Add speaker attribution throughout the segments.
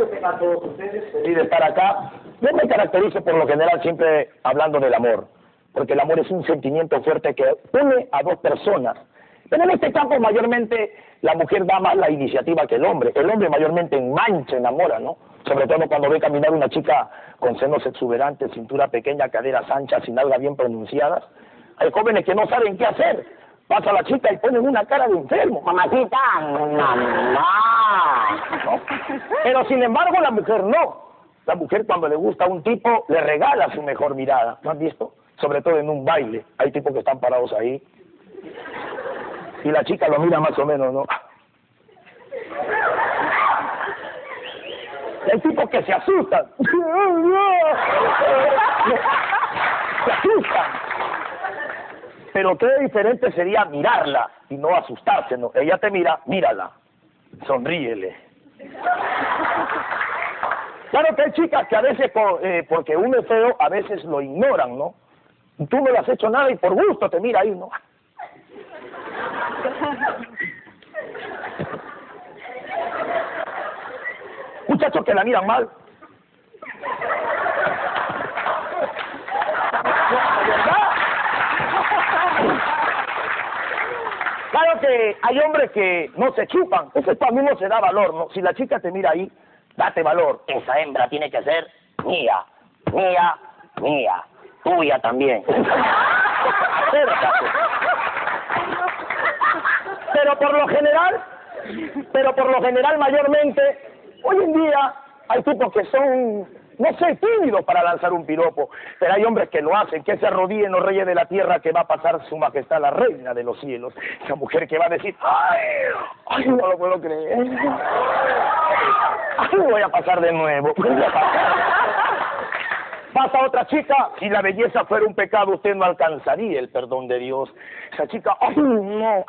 Speaker 1: a todos ustedes. Feliz de estar acá. Yo me caracterizo por lo general siempre hablando del amor, porque el amor es un sentimiento fuerte que une a dos personas. Pero en este campo mayormente la mujer da más la iniciativa que el hombre. El hombre mayormente engancha, enamora, ¿no? Sobre todo cuando ve caminar una chica con senos exuberantes, cintura pequeña, caderas anchas y nalgas bien pronunciadas. Hay jóvenes que no saben qué hacer. Pasa la chica y ponen una cara de enfermo. Mamacita, mamá. ¿No? Pero sin embargo la mujer no. La mujer cuando le gusta a un tipo le regala su mejor mirada. ¿No has visto? Sobre todo en un baile. Hay tipos que están parados ahí. Y la chica lo mira más o menos, ¿no? Hay tipos que se asustan. Se asustan. Pero qué diferente sería mirarla y no asustarse, ¿no? Ella te mira, mírala, sonríele. Claro que hay chicas que a veces, porque uno es feo, a veces lo ignoran, ¿no? Tú no le has hecho nada y por gusto te mira ahí, ¿no? Muchachos que la miran mal. Claro que hay hombres que no se chupan, eso también no se da valor, ¿no? Si la chica te mira ahí, date valor. Esa hembra tiene que ser mía, mía, mía, tuya también. Acércate. Pero por lo general mayormente, hoy en día hay tipos que son, no sé, tímidos para lanzar un piropo, pero hay hombres que lo hacen, que se arrodillen los reyes de la tierra, que va a pasar su majestad la reina de los cielos, esa mujer que va a decir, ay, no lo puedo creer, ay, voy a pasar de nuevo, Pasa otra chica, si la belleza fuera un pecado, usted no alcanzaría el perdón de Dios. Esa chica, ¡ay, no!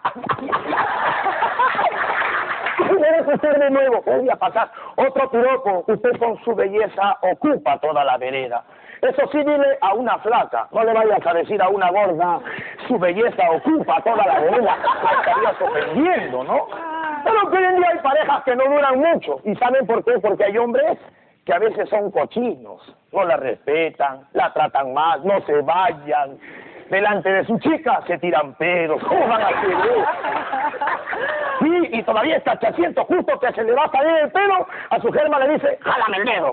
Speaker 1: Debe ser de nuevo, voy a pasar otro piropo. Usted con su belleza ocupa toda la vereda. Eso sí, dile a una flaca, no le vayas a decir a una gorda, su belleza ocupa toda la vereda. La estarías ofendiendo, ¿no? Pero que hoy en día hay parejas que no duran mucho. ¿Y saben por qué? Porque hay hombres que a veces son cochinos, no la respetan, la tratan mal, no se vayan, delante de su chica se tiran pedos, ¿cómo van a hacer eso? Sí, y todavía está chaciento, justo que se le va a salir el pelo, a su germa le dice, jálame el dedo.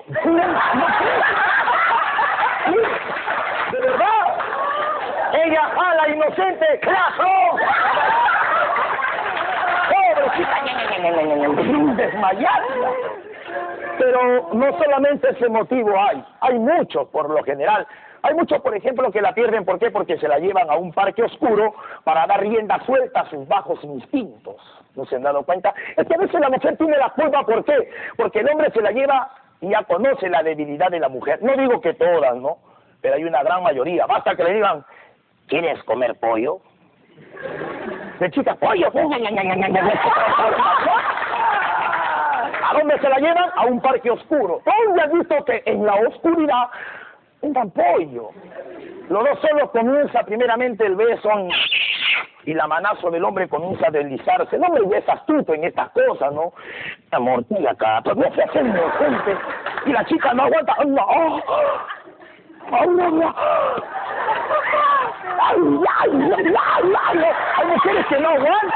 Speaker 1: Sí, de verdad, ella jala inocente, ¡claro! Pobrecita, desmayada. Pero no solamente ese motivo hay muchos por lo general. Hay muchos, por ejemplo, que la pierden, ¿por qué? Porque se la llevan a un parque oscuro para dar rienda suelta a sus bajos instintos. ¿No se han dado cuenta? Es que a veces la mujer tiene la culpa, ¿por qué? Porque el hombre se la lleva y ya conoce la debilidad de la mujer. No digo que todas, ¿no? Pero hay una gran mayoría. Basta que le digan, ¿quieres comer pollo? De chica, pollo. ¿A dónde se la llevan? A un parque oscuro. ¿Dónde has visto que en la oscuridad un pollo? Los dos solos comienza primeramente el beso y la manazo del hombre comienza a deslizarse. El hombre ya es astuto en estas cosas, ¿no? Amor, tira acá, pero no se hace inocente. Y la chica no aguanta. ¡No! ¡Ay, no, no! ¡Ay, ay, ay, ay! Hay mujeres que no aguantan.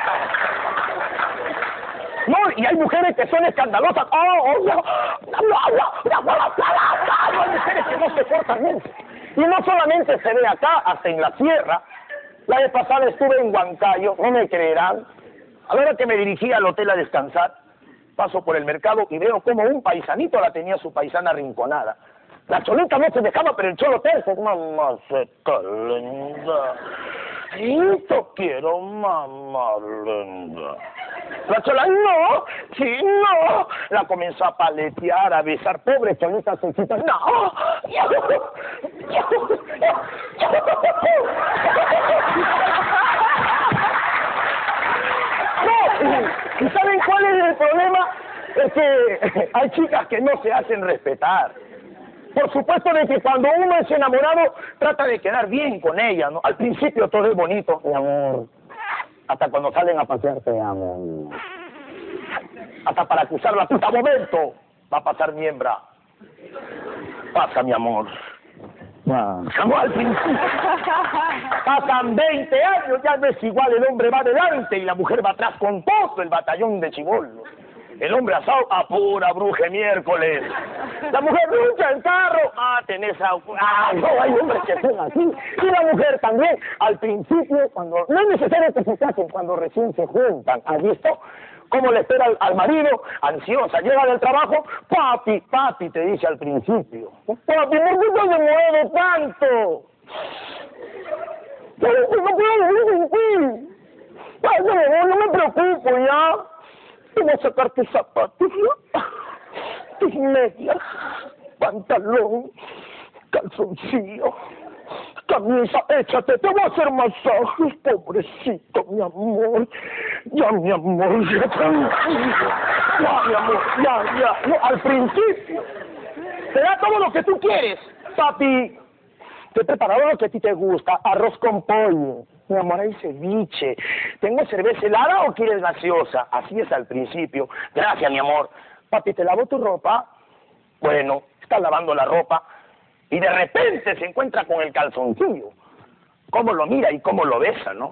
Speaker 1: No, y hay mujeres que son escandalosas. Hay mujeres que no se portan bien. Y no solamente se ve acá, hasta en la sierra. La vez pasada estuve en Huancayo, no me creerán. A la hora que me dirigía al hotel a descansar, paso por el mercado y veo como un paisanito la tenía su paisana arrinconada. La cholita no se dejaba, pero el cholo terce. Mamá se linda. Esto quiero, mamá linda. La chola, no, sí, no. La comenzó a paletear, a besar, pobre cholita sencita. No. No. ¿Y saben cuál es el problema? Es que hay chicas que no se hacen respetar. Por supuesto de que cuando uno es enamorado, trata de quedar bien con ella, ¿no? Al principio todo es bonito, mi amor. Hasta cuando salen a pasear, te amo. Hasta para acusarla, puta momento. Va a pasar mi hembra. Pasa, mi amor. Como al principio. Pasan 20 años, ya no es igual, el hombre va adelante y la mujer va atrás con todo el batallón de chibolos. El hombre asado a pura bruje miércoles. La mujer lucha el carro. Tenés a... no, hay hombres que son así. Y la mujer también. Al principio, cuando no es necesario que se casen, cuando recién se juntan. ¿Has visto cómo le espera al marido? Ansiosa. Llega del trabajo. Papi, te dice al principio. Papi, ¿por qué te has demorado tanto? Pero no puedo vivir sin ti. Ay, no me preocupo ya. Voy a sacar tus zapatos, tus medias, pantalón, calzoncillo, camisa, échate, te voy a hacer masajes, pobrecito, mi amor. Ya, mi amor, ya tranquilo. Ya, mi amor, ya. No, al principio, te da todo lo que tú quieres. Papi, te he preparado lo que a ti te gusta, arroz con pollo. Mi amor, hay ceviche. ¿Tengo cerveza helada o quieres gaseosa? Así es al principio. Gracias, mi amor. Papi, ¿te lavo tu ropa? Bueno, está lavando la ropa y de repente se encuentra con el calzoncillo. Cómo lo mira y cómo lo besa, ¿no?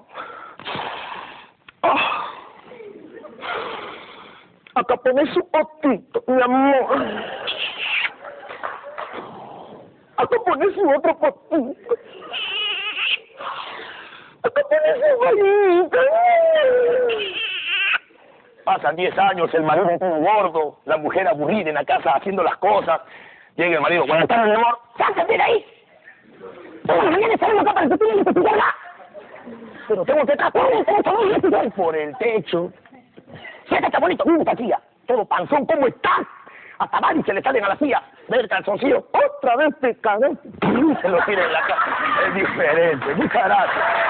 Speaker 1: Acá pones un potito, mi amor. Acá pones un otro potito. Pasan 10 años, el marido todo gordo, la mujer aburrida en la casa haciendo las cosas. Llega el marido, buenas tardes, mi amor, sácate de ahí. Todas las mañanas salimos acá para que tú tienes que estudiarla. Pero tengo que tratar por el techo. Siéntate bonito, tía. Todo panzón, ¿cómo estás? Hasta Bari se le salen a la tía. Ve el calzoncillo, otra vez te cagué. Se lo tira en la cara. Es diferente, muchas gracias.